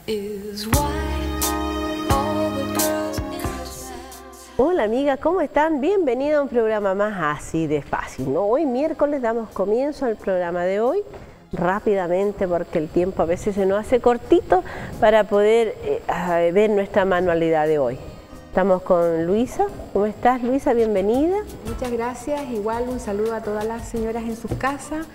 Hola amigas, ¿cómo están? Bienvenidos a un programa más así de fácil, ¿no? Hoy miércoles damos comienzo al programa de hoy, rápidamente porque el tiempo a veces se nos hace cortito para poder ver nuestra manualidad de hoy. Estamos con Luisa. ¿Cómo estás, Luisa? Bienvenida. Muchas gracias. Igual un saludo a todas las señoras en sus casas,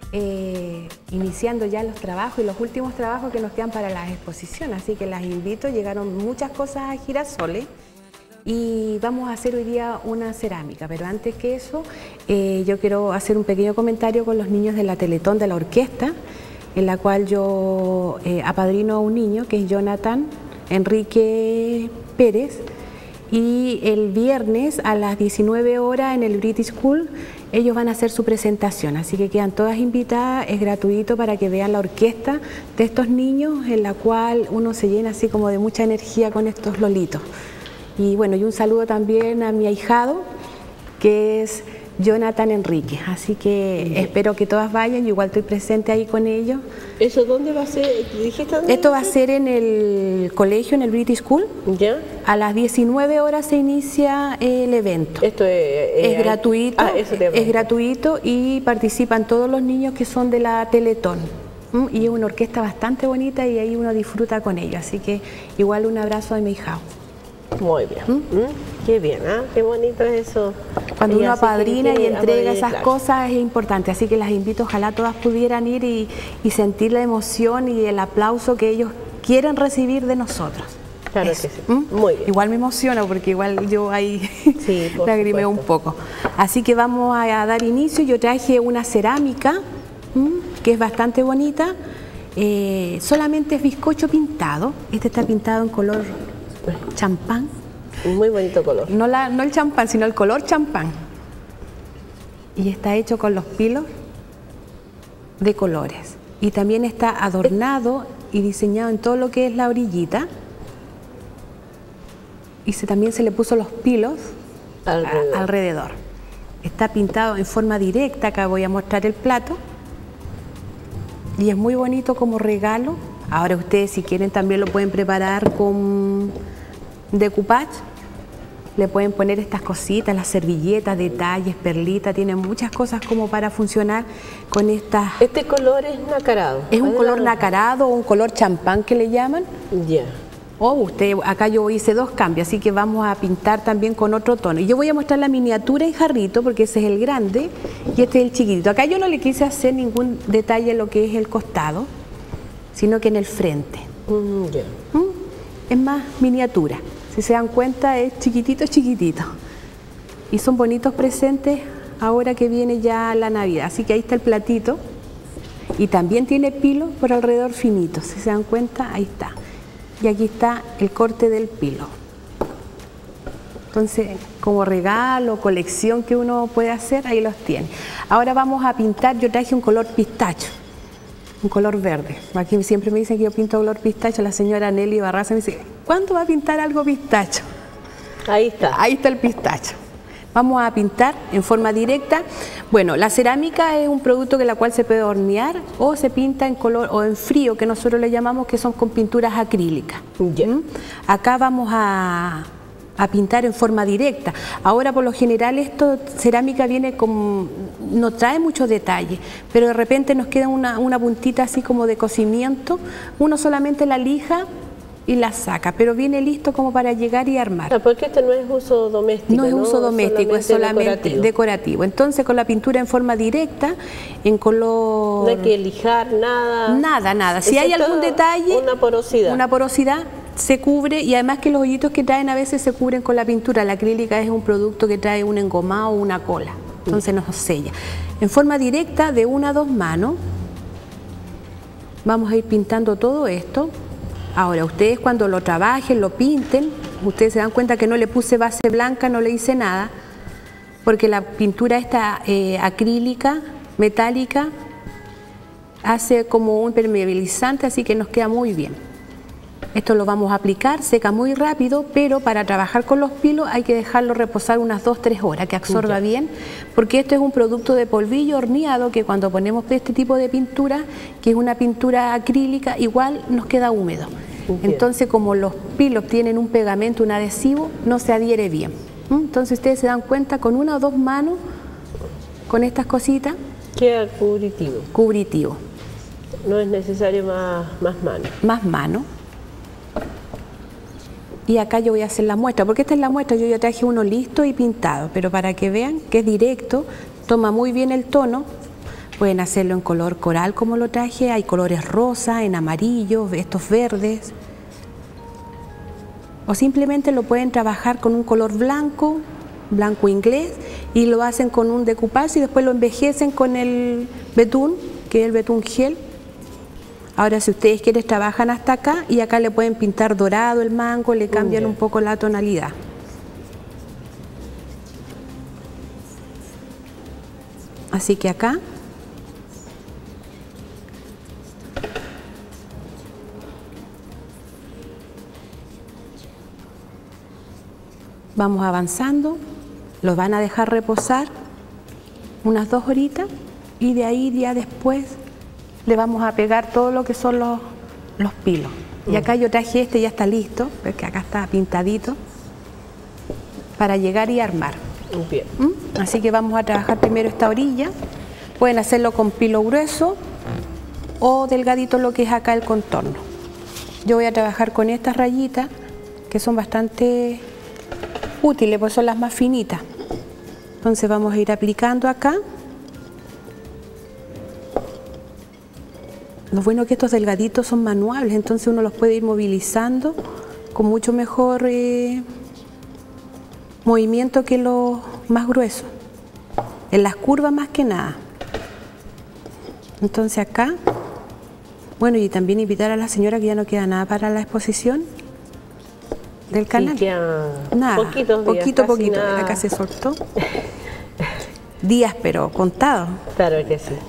iniciando ya los trabajos y los últimos trabajos que nos quedan para las exposiciones. Así que las invito, llegaron muchas cosas a Girasoles y vamos a hacer hoy día una cerámica. Pero antes que eso, yo quiero hacer un pequeño comentario con los niños de la Teletón de la orquesta, en la cual yo apadrino a un niño que es Jonathan Enrique Pérez. Y el viernes a las 19 horas en el British School ellos van a hacer su presentación, así que quedan todas invitadas, es gratuito para que vean la orquesta de estos niños, en la cual uno se llena así como de mucha energía con estos lolitos. Y bueno, y un saludo también a mi ahijado, que es Jonathan Enrique, así que espero que todas vayan, yo igual estoy presente ahí con ellos. ¿Eso dónde va a ser? ¿Dijiste dónde? Esto va a ser en el colegio, en el British School. ¿Ya? A las 19 horas se inicia el evento. Esto es gratuito, es gratuito y participan todos los niños que son de la Teletón. Y es una orquesta bastante bonita y ahí uno disfruta con ellos, así que igual un abrazo a mi hija. Muy bien. Qué bien, ¿eh? Qué bonito es eso. Cuando uno apadrina y entrega esas cosas es importante, así que las invito, ojalá todas pudieran ir y sentir la emoción y el aplauso que ellos quieren recibir de nosotros. Claro que sí. Muy bien. Igual me emociono porque igual yo ahí lagrimeo un poco. Así que vamos a dar inicio. Yo traje una cerámica que es bastante bonita, solamente es bizcocho pintado. Este está pintado en color champán. Muy bonito color. No el champán, sino el color champán. Y está hecho con los pilos de colores. Y también está adornado y diseñado en todo lo que es la orillita. Y también se le puso los pilos alrededor. Está pintado en forma directa, acá voy a mostrar el plato. Y es muy bonito como regalo. Ahora ustedes si quieren también lo pueden preparar con decoupage. Le pueden poner estas cositas, las servilletas, detalles, perlitas, tienen muchas cosas como para funcionar con estas. ¿Este color es nacarado? Es un color nacarado o un color champán que le llaman. Ya. O usted, acá yo hice dos cambios, así que vamos a pintar también con otro tono. Y yo voy a mostrar la miniatura en jarrito, porque ese es el grande y este es el chiquitito. Acá yo no le quise hacer ningún detalle en lo que es el costado, sino que en el frente. Es más miniatura. Si se dan cuenta es chiquitito, chiquitito. Y son bonitos presentes ahora que viene ya la Navidad. Así que ahí está el platito. Y también tiene pilo por alrededor finitos. Si se dan cuenta, ahí está. Y aquí está el corte del pilo. Entonces, como regalo, colección que uno puede hacer, ahí los tiene. Ahora vamos a pintar, yo traje un color pistacho, un color verde. Aquí siempre me dicen que yo pinto color pistacho, la señora Nelly Barraza me dice, ¿cuándo va a pintar algo pistacho? Ahí está. Ahí está el pistacho. Vamos a pintar en forma directa. Bueno, la cerámica es un producto que la cual se puede hornear o se pinta en color o en frío, que nosotros le llamamos que son con pinturas acrílicas. Acá vamos a pintar en forma directa. Ahora por lo general esto cerámica viene con, no trae muchos detalles, pero de repente nos queda una puntita así como de cocimiento, uno solamente la lija y la saca, pero viene listo como para llegar y armar. Porque este no es uso doméstico. No es uso doméstico, es solamente decorativo. Entonces con la pintura en forma directa, en color... No hay que lijar nada. Nada. Si hay algún detalle... Una porosidad. Se cubre, y además que los hoyitos que traen a veces se cubren con la pintura. La acrílica es un producto que trae un engomado o una cola, entonces nos sella. En forma directa, de 1 a 2 manos, vamos a ir pintando todo esto. Ahora, ustedes cuando lo trabajen, lo pinten, ustedes se dan cuenta que no le puse base blanca, no le hice nada, porque la pintura esta acrílica, metálica, hace como un impermeabilizante, así que nos queda muy bien. Esto lo vamos a aplicar, seca muy rápido, pero para trabajar con los pilos hay que dejarlo reposar unas 2-3 horas, que absorba bien, porque esto es un producto de polvillo horneado que cuando ponemos este tipo de pintura, que es una pintura acrílica, igual nos queda húmedo. Entonces, como los pilos tienen un pegamento, un adhesivo, no se adhiere bien. Entonces ustedes se dan cuenta con una o dos manos, con estas cositas. Queda cubritivo. Cubritivo. No es necesario más mano. Más mano. Y acá yo voy a hacer la muestra, porque esta es la muestra, yo ya traje uno listo y pintado, pero para que vean que es directo, toma muy bien el tono. Pueden hacerlo en color coral como lo traje, hay colores rosa, en amarillo, estos verdes. O simplemente lo pueden trabajar con un color blanco, blanco inglés, y lo hacen con un decoupage y después lo envejecen con el betún, que es el betún gel. Ahora, si ustedes quieren, trabajan hasta acá y acá le pueden pintar dorado el mango, le cambian un poco la tonalidad. Así que acá vamos avanzando, los van a dejar reposar unas 2 horitas y de ahí ya después le vamos a pegar todo lo que son los pilos. Y acá yo traje ya está listo, porque acá está pintadito, para llegar y armar. Bien. Así que vamos a trabajar primero esta orilla. Pueden hacerlo con pilo grueso o delgadito lo que es acá el contorno. Yo voy a trabajar con estas rayitas que son bastante útiles, pues son las más finitas. Entonces vamos a ir aplicando acá. Lo bueno es que estos delgaditos son manuables, entonces uno los puede ir movilizando con mucho mejor movimiento que los más gruesos, en las curvas más que nada. Entonces acá, bueno, y también invitar a la señora que ya no queda nada para la exposición del canal. Sí, queda nada, poquito, nada. Acá se soltó. Días, pero contados. Claro que sí.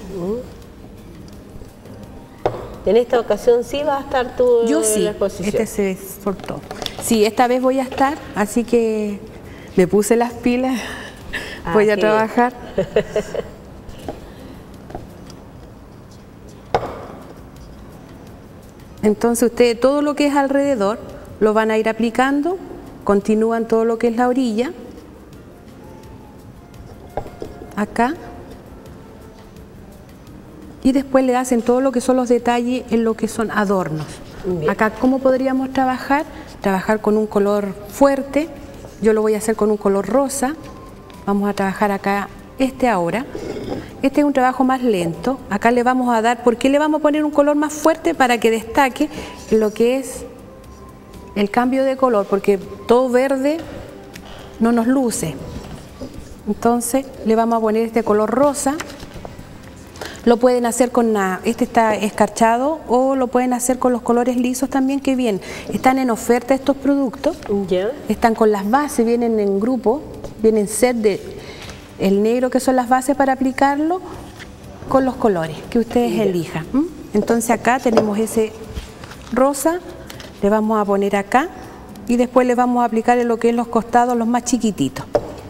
En esta ocasión sí va a estar tú Yo sí, en la exposición. este se soltó. Sí, esta vez voy a estar, así que me puse las pilas, voy a trabajar. Entonces ustedes todo lo que es alrededor lo van a ir aplicando, continúan todo lo que es la orilla, acá. Y después le hacen todo lo que son los detalles en lo que son adornos. Bien. Acá, ¿cómo podríamos trabajar? Trabajar con un color fuerte. Yo lo voy a hacer con un color rosa. Vamos a trabajar acá ahora. Este es un trabajo más lento. Acá le vamos a dar, ¿por qué le vamos a poner un color más fuerte? Para que destaque lo que es el cambio de color, porque todo verde no nos luce. Entonces le vamos a poner este color rosa. Lo pueden hacer con este está escarchado o lo pueden hacer con los colores lisos también, que bien. Están en oferta estos productos. Ya. Están con las bases, vienen en grupo, vienen set de el negro, que son las bases para aplicarlo, con los colores que ustedes elijan. Entonces acá tenemos ese rosa, le vamos a poner acá y después le vamos a aplicar en lo que es los costados, los más chiquititos.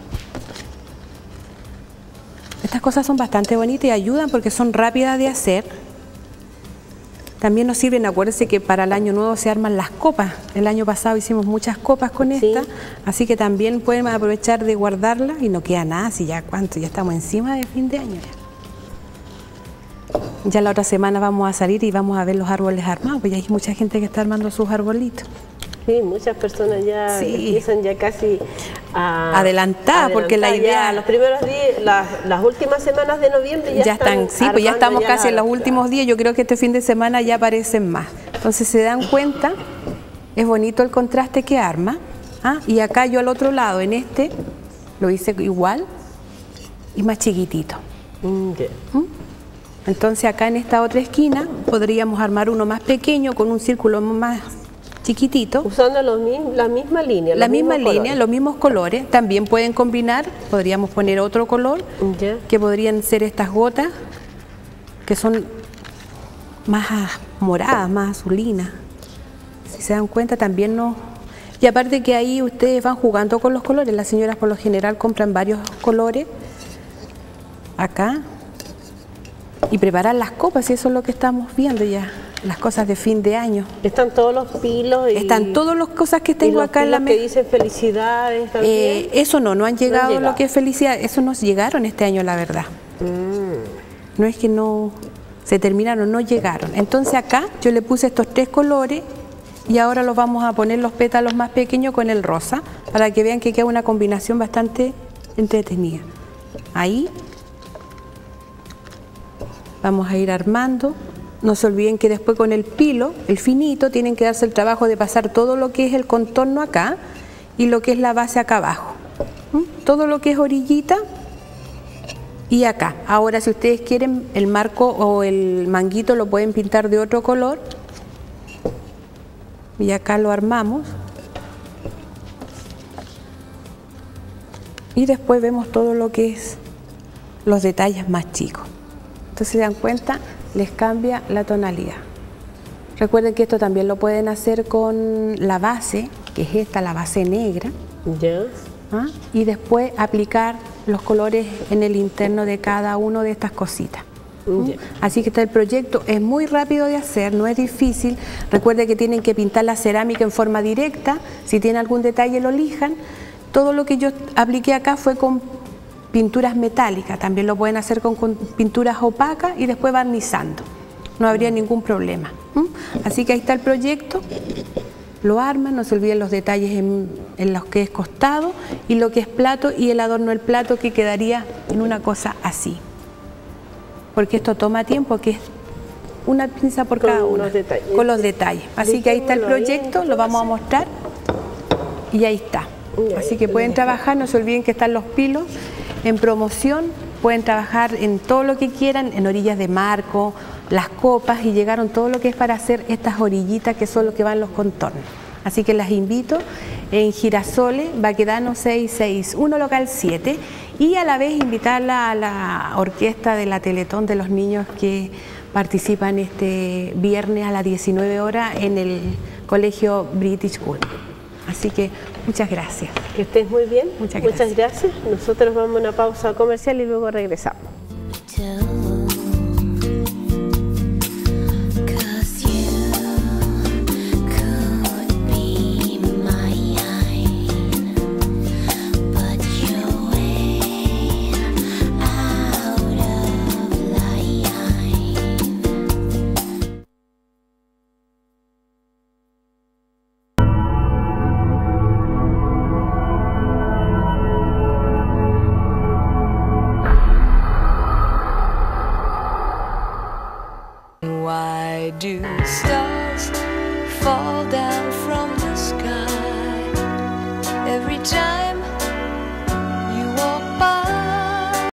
Estas cosas son bastante bonitas y ayudan porque son rápidas de hacer. También nos sirven, acuérdense que para el año nuevo se arman las copas. El año pasado hicimos muchas copas con esta, así que también pueden aprovechar de guardarlas y no queda nada, si ya ya estamos encima de fin de año. Ya la otra semana vamos a salir y vamos a ver los árboles armados, porque ya hay mucha gente que está armando sus arbolitos. Sí, muchas personas ya empiezan ya casi a adelantar, porque la idea... Ya, los primeros días, las últimas semanas de noviembre ya están sí, pues ya estamos casi en los últimos días. Yo creo que este fin de semana ya aparecen más. Entonces se dan cuenta, es bonito el contraste que arma. Y acá yo al otro lado, en este, lo hice igual y más chiquitito. Entonces acá en esta otra esquina podríamos armar uno más pequeño con un círculo más chiquitito. Usando la misma línea. La misma línea, los mismos colores. También pueden combinar, podríamos poner otro color, que podrían ser estas gotas, que son más moradas, más azulinas. Si se dan cuenta también no... Y aparte que ahí ustedes van jugando con los colores. Las señoras por lo general compran varios colores. Acá. Y preparar las copas, y eso es lo que estamos viendo ya. las cosas de fin de año. Están todos los pilos. Están todas las cosas que tengo acá en la mesa. Que dicen felicidades también. Eso no han llegado, lo que es felicidad. Eso nos llegaron este año, la verdad. No es que no se terminaron, no llegaron. Entonces acá yo le puse estos 3 colores y ahora los vamos a poner los pétalos más pequeños con el rosa para que vean que queda una combinación bastante entretenida. Ahí vamos a ir armando. No se olviden que después con el pilo, el finito, tienen que darse el trabajo de pasar todo lo que es el contorno acá y lo que es la base acá abajo. Todo lo que es orillita y acá. Ahora, si ustedes quieren, el marco o el manguito lo pueden pintar de otro color. Y acá lo armamos. Y después vemos todo lo que es los detalles más chicos. Entonces, se dan cuenta, les cambia la tonalidad. Recuerden que esto también lo pueden hacer con la base, que es esta, la base negra. Y después aplicar los colores en el interno de cada una de estas cositas. Así que el proyecto es muy rápido de hacer, no es difícil. Recuerden que tienen que pintar la cerámica en forma directa. Si tienen algún detalle lo lijan. Todo lo que yo apliqué acá fue con pinturas metálicas, también lo pueden hacer con pinturas opacas y después barnizando, no habría ningún problema. Así que ahí está el proyecto, lo arman, no se olviden los detalles en los que es costado y lo que es plato y el adorno del plato, que quedaría en una cosa así, porque esto toma tiempo, que es una pinza por cada uno, con los detalles. Así que ahí está el proyecto, lo vamos a mostrar y ahí está. Así que pueden trabajar, no se olviden que están los pilos en promoción, pueden trabajar en todo lo que quieran, en orillas de marco, las copas, y llegaron todo lo que es para hacer estas orillitas que son lo que van los contornos. Así que las invito en Girasoles, Baquedano 661, local 7, y a la vez invitarla a la orquesta de la Teletón de los niños que participan este viernes a las 19 horas en el Colegio British School. Así que muchas gracias. Que estés muy bien. Muchas gracias. Muchas gracias. Nosotros vamos a una pausa comercial y luego regresamos. Why do stars fall down